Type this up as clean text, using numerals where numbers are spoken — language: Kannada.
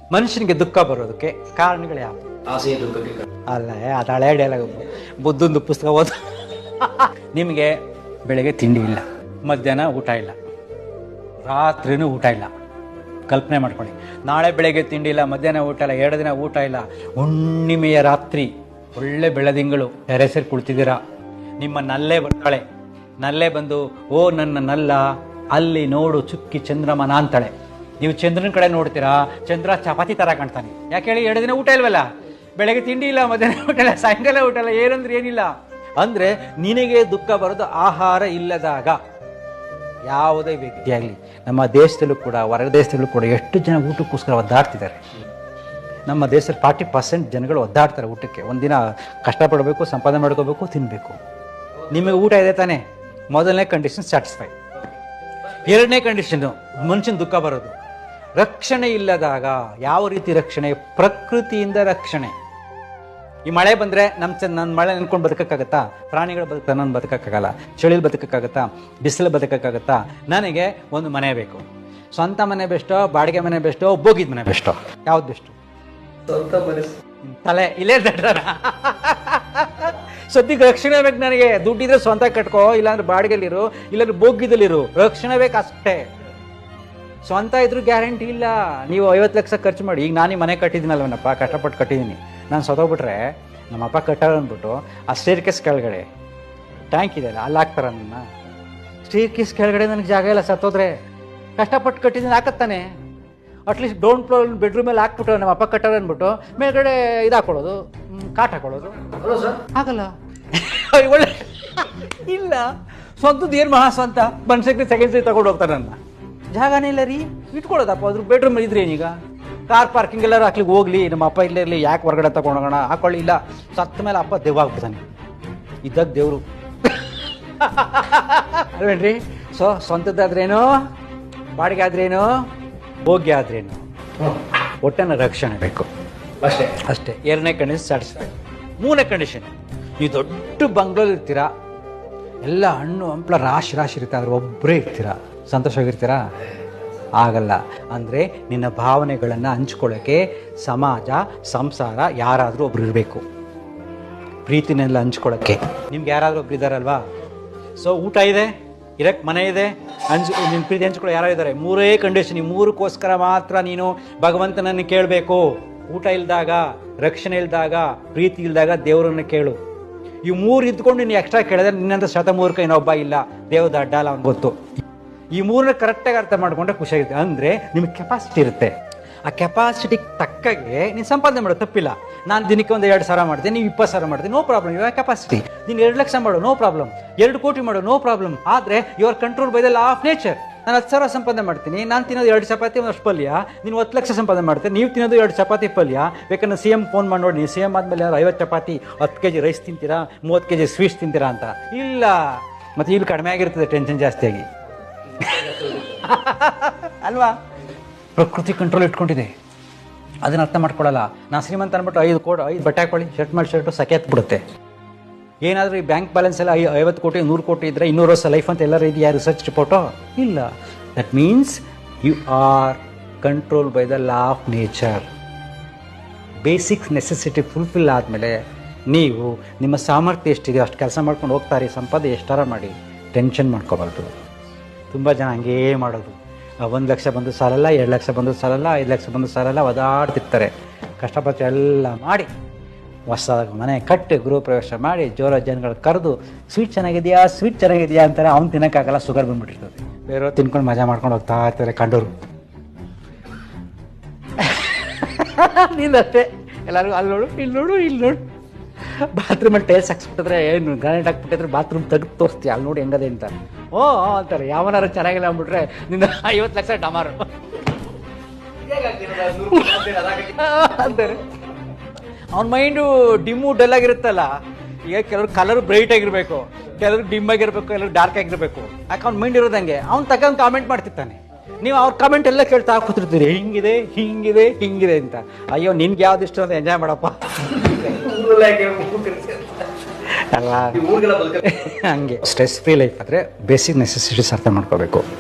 ಮನುಷ್ಯನಿಗೆ ದುಃಖ ಬರೋದಕ್ಕೆ ಕಾರಣಗಳು ಯಾವ? ಆಸೆ ದುಃಖಕ್ಕೆ ಅಲ್ಲ, ಅದು ಹಳೆ ಡೈಲಾಗ್. ಬುದ್ಧಂದು ಪುಸ್ತಕ ಓದ. ನಿಮಗೆ ಬೆಳಗ್ಗೆ ತಿಂಡಿ ಇಲ್ಲ, ಮಧ್ಯಾಹ್ನ ಊಟ ಇಲ್ಲ, ರಾತ್ರಿನೂ ಊಟ ಇಲ್ಲ. ಕಲ್ಪನೆ ಮಾಡ್ಕೊಳ್ಳಿ, ನಾಳೆ ಬೆಳಗ್ಗೆ ತಿಂಡಿ ಇಲ್ಲ, ಮಧ್ಯಾಹ್ನ ಊಟ ಇಲ್ಲ, 2 ದಿನ ಊಟ ಇಲ್ಲ. ಹುಣ್ಣಿಮೆಯ ರಾತ್ರಿ ಒಳ್ಳೆ ಬೆಳದಿಂಗಳು ಟೆರೆಸಲ್ಲಿ ಕುಳಿತಿದ್ದೀರಾ. ನಿಮ್ಮ ನಲ್ಲೇ ಬರ್ತಾಳೆ. ನಲ್ಲೇ ಬಂದು, ಓ ನನ್ನ ನಲ್ಲ ಅಲ್ಲಿ ನೋಡು ಚುಕ್ಕಿ ಚಂದ್ರಮನ ಅಂತಾಳೆ. ನೀವು ಚಂದ್ರನ ಕಡೆ ನೋಡ್ತೀರಾ, ಚಂದ್ರ ಚಪಾತಿ ಥರ ಕಾಣ್ತಾನೆ. ಯಾಕೆ ಹೇಳಿ? 2 ದಿನ ಊಟ ಇಲ್ವಲ್ಲ, ಬೆಳಗ್ಗೆ ತಿಂಡಿ ಇಲ್ಲ, ಮಧ್ಯಾಹ್ನ ಊಟ ಇಲ್ಲ, ಸಾಯಂಕಾಲ ಊಟ ಇಲ್ಲ, ಏನಂದ್ರೆ ಏನಿಲ್ಲ. ಅಂದರೆ ನಿನಗೆ ದುಃಖ ಬರೋದು ಆಹಾರ ಇಲ್ಲದಾಗ. ಯಾವುದೇ ವ್ಯಕ್ತಿ ಆಗಲಿ, ನಮ್ಮ ದೇಶದಲ್ಲೂ ಕೂಡ ಹೊರ ದೇಶದಲ್ಲೂ ಕೂಡ ಎಷ್ಟು ಜನ ಊಟಕ್ಕೋಸ್ಕರ ಒದ್ದಾಡ್ತಿದ್ದಾರೆ. ನಮ್ಮ ದೇಶದಲ್ಲಿ 40% ಜನಗಳು ಒದ್ದಾಡ್ತಾರೆ ಊಟಕ್ಕೆ. ಒಂದಿನ ಕಷ್ಟಪಡಬೇಕು, ಸಂಪಾದನೆ ಮಾಡ್ಕೋಬೇಕು, ತಿನ್ನಬೇಕು. ನಿಮಗೆ ಊಟ ಇದೆ ತಾನೇ, ಮೊದಲನೇ ಕಂಡೀಷನ್ ಸ್ಯಾಟಿಸ್ಫೈ. 2ನೇ ಕಂಡೀಷನ್ನು ಮನುಷ್ಯನ ದುಃಖ ಬರೋದು ರಕ್ಷಣೆ ಇಲ್ಲದಾಗ. ಯಾವ ರೀತಿ ರಕ್ಷಣೆ? ಪ್ರಕೃತಿಯಿಂದ ರಕ್ಷಣೆ. ಈ ಮಳೆ ಬಂದರೆ ನನ್ನ ಮಳೆ ನೆನ್ಕೊಂಡು ಬದುಕೋಕ್ಕಾಗತ್ತಾ? ಪ್ರಾಣಿಗಳು ಬದುಕ್ತಾ, ನಾನು ಬದುಕೋಕ್ಕಾಗಲ್ಲ. ಚಳಿಲಿ ಬದುಕೋಕ್ಕಾಗತ್ತಾ? ಬಿಸಿಲು ಬದುಕೋಕ್ಕಾಗತ್ತಾ? ನನಗೆ ಒಂದು ಮನೆ ಬೇಕು. ಸ್ವಂತ ಮನೆ ಬೆಸ್ಟೋ, ಬಾಡಿಗೆ ಮನೆ ಬೆಸ್ಟೋ, ಬೋಗಿದ ಮನೆ ಬೆಸ್ಟೋ? ಯಾವ್ದು ಬೆಸ್ಟು? ಸ್ವಂತ ಮನೆ. ತಲೆ ಇಲ್ಲೇ ದಡ್ಡರ. ಸದ್ಯಕ್ಕೆ ರಕ್ಷಣೆ ಬೇಕು ನನಗೆ. ದುಡ್ಡಿದ್ರೆ ಸ್ವಂತ ಕಟ್ಕೋ, ಇಲ್ಲಾಂದ್ರೆ ಬಾಡಿಗೆಲಿರು, ಇಲ್ಲಾಂದ್ರೆ ಬೋಗಿದಲ್ಲಿರು. ರಕ್ಷಣೆ ಬೇಕು ಅಷ್ಟೇ. ಸ್ವಂತ ಇದ್ರೂ ಗ್ಯಾರಂಟಿ ಇಲ್ಲ. ನೀವು 50 ಲಕ್ಷ ಖರ್ಚು ಮಾಡಿ, ಈಗ ನಾನು ಮನೆ ಕಟ್ಟಿದ್ದೀನಲ್ವನಪ್ಪ, ಕಷ್ಟಪಟ್ಟು ಕಟ್ಟಿದ್ದೀನಿ. ನಾನು ಸತ್ತೋಗ್ಬಿಟ್ರೆ ನಮ್ಮ ಅಪ್ಪ ಕಟ್ಟಾರ ಅಂದ್ಬಿಟ್ಟು ಆ ಸ್ಟೇರ್ ಕೇಸ್ ಕೆಳಗಡೆ ಟ್ಯಾಂಕ್ ಇದೆಯಲ್ಲ, ಅಲ್ಲಿ ಹಾಕ್ತಾರ ನನ್ನ. ಸ್ಟೇರ್ ಕೇಸ್ ಕೆಳಗಡೆ ನನಗೆ ಜಾಗ ಇಲ್ಲ, ಸತ್ತೋದ್ರೆ. ಕಷ್ಟಪಟ್ಟು ಕಟ್ಟಿದ್ದೀನಿ, ಹಾಕತ್ತಾನೆ. ಅಟ್ಲೀಸ್ಟ್ ಗ್ರೌಂಡ್ ಫ್ಲೋರ್ ಬೆಡ್ರೂಮಲ್ಲಿ ಹಾಕ್ಬಿಟ್ಟು ನಮ್ಮ ಅಪ್ಪ ಕಟ್ಟಾರ ಅಂದ್ಬಿಟ್ಟು ಮೇಲ್ಗಡೆ ಇದು ಹಾಕೊಳ್ಳೋದು, ಕಾಟ್ ಹಾಕೊಳ್ಳೋದು ಆಗಲ್ಲ. ಒಳ್ಳೆ ಇಲ್ಲ. ಸ್ವಂತದ್ದು ಏನು ಮಹಾ ಸ್ವಂತ? ಮನುಷ್ಯಕ್ಕೆ ಸೆಕೆಂಡ್ ಸರಿ ತಗೊಂಡು ಹೋಗ್ತಾರೆ. ನನ್ನ ಜಾಗನೇ ಇಲ್ಲ ರೀ, ಇಟ್ಕೊಳ್ಳೋದಪ್ಪ. ಅದ್ರ ಬೆಡ್ರೂಮ್ ಇದ್ರೆ ಏನೀಗ? ಕಾರ್ ಪಾರ್ಕಿಂಗ್ ಎಲ್ಲರೂ ಹಾಕ್ಲಿಕ್ಕೆ ಹೋಗ್ಲಿ, ನಮ್ಮ ಅಪ್ಪ ಇಲ್ಲೇ ಇರಲಿ, ಯಾಕೆ ಹೊರಗಡೆ ತಗೊಂಡೋಗೋಣ? ಹಾಕೊಳ್ಳಿ. ಇಲ್ಲ, ಸತ್ತ ಮೇಲೆ ಅಪ್ಪ ದೆವ್ವಾಗ್ಬಿಡ್ತಾನೆ. ಇದ್ದಾಗ ದೇವರು ಅಲ್ವೇನ್ರಿ? ಸೊ ಸ್ವಂತದ್ದಾದ್ರೇನು, ಬಾಡಿಗೆ ಆದ್ರೇನು, ಭೋಗ್ಯ ಆದ್ರೇನು, ಒಟ್ಟನ ರಕ್ಷಣೆ ಬೇಕು ಅಷ್ಟೇ. ಅಷ್ಟೇ. 2ನೇ ಕಂಡೀಷನ್ ಸ್ಯಾಟಿಸ್ಫೈ. 3ನೇ ಕಂಡೀಷನ್, ನೀವು ದೊಡ್ಡ ಬಂಗ್ಲೋಲಿ ಇರ್ತೀರಾ, ಎಲ್ಲ ಹಣ್ಣು ಹಂಪಲ ರಾಶಿ ರಾಶಿ ಇರುತ್ತೆ, ಆದ್ರೆ ಒಬ್ಬರೇ ಇರ್ತೀರಾ, ಸಂತೋಷವಾಗಿರ್ತೀರಾ? ಆಗಲ್ಲ. ಅಂದರೆ ನಿನ್ನ ಭಾವನೆಗಳನ್ನು ಹಂಚ್ಕೊಳ್ಳೋಕ್ಕೆ ಸಮಾಜ, ಸಂಸಾರ, ಯಾರಾದರೂ ಒಬ್ರು ಇರಬೇಕು. ಪ್ರೀತಿನೆಲ್ಲ ಹಂಚ್ಕೊಳ್ಳೋಕ್ಕೆ ನಿಮ್ಗೆ ಯಾರಾದರೂ ಒಬ್ರು ಇದ್ದಾರಲ್ವಾ? ಸೊ ಊಟ ಇದೆ, ಇರಕ್ಕೆ ಮನೆ ಇದೆ, ನಿನ್ನ ಪ್ರೀತಿ ಹಂಚ್ಕೊಳ್ಳೋ ಯಾರೋ ಇದ್ದಾರೆ. 3 ಕಂಡೀಷನ್. ಈ 3ಕ್ಕೋಸ್ಕರ ಮಾತ್ರ ನೀನು ಭಗವಂತನನ್ನು ಕೇಳಬೇಕು. ಊಟ ಇಲ್ದಾಗ, ರಕ್ಷಣೆ ಇಲ್ದಾಗ, ಪ್ರೀತಿ ಇಲ್ದಾಗ ದೇವರನ್ನು ಕೇಳು. ಈ 3 ಇದ್ಕೊಂಡು ನೀನು ಎಕ್ಸ್ಟ್ರಾ ಕೇಳಿದ್ರೆ ನಿನ್ನಂತ ಶತಮೂರ್ಖ ಇನ್ನೊಬ್ಬ ಇಲ್ಲ. ದೇವ್ರ ಅಡ್ಡ ಅಲ್ಲ, ಅವ್ನು ಗೊತ್ತು. ಈ 3ನ ಕರೆಕ್ಟಾಗಿ ಅರ್ಥ ಮಾಡ್ಕೊಂಡ್ರೆ ಖುಷಿಯಾಗುತ್ತೆ. ಅಂದರೆ ನಿಮಗೆ ಕೆಪಾಸಿಟಿ ಇರುತ್ತೆ. ಆ ಕೆಪಾಸಿಟಿಗೆ ತಕ್ಕಾಗೆ ನೀನು ಸಂಪಾದನೆ ಮಾಡೋದು ತಪ್ಪಿಲ್ಲ. ನಾನು ದಿನಕ್ಕೆ ಒಂದು 2,000 ಮಾಡ್ತೀನಿ, ನೀವು 20,000 ಮಾಡ್ತೀನಿ, ನೋ ಪ್ರಾಬ್ಲಮ್. ಇವಾಗ ಕೆಪಾಸಿಟಿ. ನೀನು 2 ಲಕ್ಷ ಮಾಡು, ನೋ ಪ್ರಾಬ್ಲಮ್. 2 ಕೋಟಿ ಮಾಡು, ನೋ ಪ್ರಾಬ್ಲಮ್. ಆದರೆ your control by the law of nature. ನಾನು 10,000 ಸಂಪಾದನೆ ಮಾಡ್ತೀನಿ, ನಾನು ತಿನ್ನೋದು 2 ಚಪಾತಿ, ಒಂದಷ್ಟು ಪಲ್ಯ. ನೀನು 10 ಲಕ್ಷ ಸಂಪಾದನೆ ಮಾಡ್ತೀನಿ, ನೀವು ತಿನ್ನೋದು 2 ಚಪಾತಿ ಪಲ್ಯ. ಬೇಕಾದ್ರೆ CM ಫೋನ್ ಮಾಡಿ ನೋಡಿ, ನೀವು CM ಆದಮೇಲೆ 50 ಚಪಾತಿ, 10 kg ರೈಸ್ ತಿಂತೀರಾ, 30 kg ಸ್ವೀಟ್ಸ್ ತಿಂತೀರಾ ಅಂತ. ಇಲ್ಲ, ಮತ್ತು ಇಲ್ಲಿ ಕಡಿಮೆ ಆಗಿರ್ತದೆ ಟೆನ್ಷನ್ ಜಾಸ್ತಿಯಾಗಿ ಅಲ್ವಾ? ಪ್ರಕೃತಿ ಕಂಟ್ರೋಲ್ ಇಟ್ಕೊಂಡಿದೆ, ಅದನ್ನ ಅರ್ಥ ಮಾಡ್ಕೊಳ್ಳಲ್ಲ. ನಾನು ಶ್ರೀಮಂತ ಅಂದ್ಬಿಟ್ಟು 5 ಬಟ್ಟೆ ಹಾಕೊಳ್ಳಿ, ಶರ್ಟ್ ಮಾಡಿ ಶರ್ಟು ಸಕೆ ಹತ್ಬಿಡುತ್ತೆ. ಏನಾದರೂ ಈ ಬ್ಯಾಂಕ್ ಬ್ಯಾಲೆನ್ಸ್ ಎಲ್ಲ 50 ಕೋಟಿ 100 ಕೋಟಿ ಇದ್ದರೆ 200 ವರ್ಷ ಲೈಫ್ ಅಂತ ಎಲ್ಲರೂ ಇದೆಯಾ ರಿಸರ್ಚ್ ರಿಪೋರ್ಟು? ಇಲ್ಲ. That means you are control by the law of nature. Basic necessity fulfil ಆದಮೇಲೆ ನೀವು ನಿಮ್ಮ ಸಾಮರ್ಥ್ಯ ಎಷ್ಟಿದೆ ಅಷ್ಟು ಕೆಲಸ ಮಾಡ್ಕೊಂಡು ಹೋಗ್ತಾರೆ. ಸಂಪಾದನೆ ಎಷ್ಟಾರ ಮಾಡಿ, ಟೆನ್ಷನ್ ಮಾಡ್ಕೋಬಾರ್ದು. ತುಂಬ ಜನ ಹಂಗೇ ಮಾಡೋದು. 1 ಲಕ್ಷ ಬಂದು ಸಾಲಲ್ಲ, 2 ಲಕ್ಷ ಬಂದು ಸಾಲಲ್ಲ, 5 ಲಕ್ಷ ಬಂದು ಸಾಲಲ್ಲ, ಒದಾಡ್ತಿರ್ತಾರೆ. ಕಷ್ಟಪಟ್ಟು ಎಲ್ಲ ಮಾಡಿ ಹೊಸ ಮನೆ ಕಟ್ಟಿ ಗೃಹ ಪ್ರವೇಶ ಮಾಡಿ ಜೋರ ಜನಗಳು ಕರೆದು ಸ್ವೀಟ್ ಚೆನ್ನಾಗಿದೆಯಾ, ಸ್ವೀಟ್ ಚೆನ್ನಾಗಿದೆಯಾ ಅಂತಾರೆ. ಅವ್ನು ತಿನ್ನೋಕ್ಕಾಗಲ್ಲ, ಶುಗರ್ ಬಂದುಬಿಟ್ಟಿರ್ತದೆ. ಬೇರೆಯವ್ರು ತಿನ್ಕೊಂಡು ಮಜಾ ಮಾಡ್ಕೊಂಡು ಹೋಗ್ತಾ ಇರ್ತಾರೆ ಕಂಡೋರು. ನೀನಷ್ಟೇ ಎಲ್ಲರಿಗೂ ಅಲ್ಲಿ ನೋಡು, ಇಲ್ಲಿ ನೋಡು, ಇಲ್ಲಿ ನೋಡು. ಬಾತ್ರೂಮಲ್ಲಿ ಟೈಲ್ಸ್ ಹಾಕ್ಸ್ಬಿಟ್ಟಿದ್ರೆ, ಏನು ಗ್ರಾನೈಟ್ ಹಾಕ್ಬಿಟ್ಟಿದ್ರೆ ಬಾತ್ರೂಮ್ ತೆಗೆದು ತೋರಿಸ್ತೀಯ, ಅಲ್ಲಿ ನೋಡಿ ಹೆಂಗದೆ ಅಂತ. ಓ ಅಂತಾರೆ. ಯಾವನಾರು ಚೆನ್ನಾಗಿಲ್ಲ ಅಂದ್ಬಿಟ್ರೆ ನಿನ್ನ 50 ಲಕ್ಷ ಡಮಾರು ಅಂತಾರೆ. ಅವ್ನ ಮೈಂಡು ಡಿಮ್ಮು ಡಲ್ ಆಗಿರುತ್ತಲ್ಲ. ಈಗ ಕೆಲವ್ರು ಕಲರ್ ಬ್ರೈಟ್ ಆಗಿರಬೇಕು, ಕೆಲವ್ರು ಡಿಮ್ ಆಗಿರ್ಬೇಕು, ಕೆಲವ್ರು ಡಾರ್ಕ್ ಆಗಿರಬೇಕು. ಯಾಕೆ ಅವ್ನ ಮೈಂಡ್ ಇರೋದಂಗೆ. ಅವ್ನು ತಗೊಂಡು ಕಾಮೆಂಟ್ ಮಾಡ್ತಿರ್ತಾನೆ. ನೀವು ಅವ್ರ ಕಾಮೆಂಟ್ ಎಲ್ಲ ಕೇಳ್ತಾ ಕೂತಿರ್ತೀರಿ, ಹಿಂಗಿದೆ ಹಿಂಗಿದೆ ಹಿಂಗಿದೆ ಅಂತ. ಅಯ್ಯೋ ನಿನ್ಗೆ ಯಾವ್ದು ಇಷ್ಟ ಅಂತ ಎಂಜಾಯ್ ಮಾಡಪ್ಪ ಅಲ್ಲ. ಹಂಗೆ ಸ್ಟ್ರೆಸ್ ಫ್ರೀ ಲೈಫ್ ಆದರೆ ಬೇಸಿಕ್ ನೆಸೆಸಿಟೀಸ್ ಅರ್ಥ ಮಾಡ್ಕೋಬೇಕು.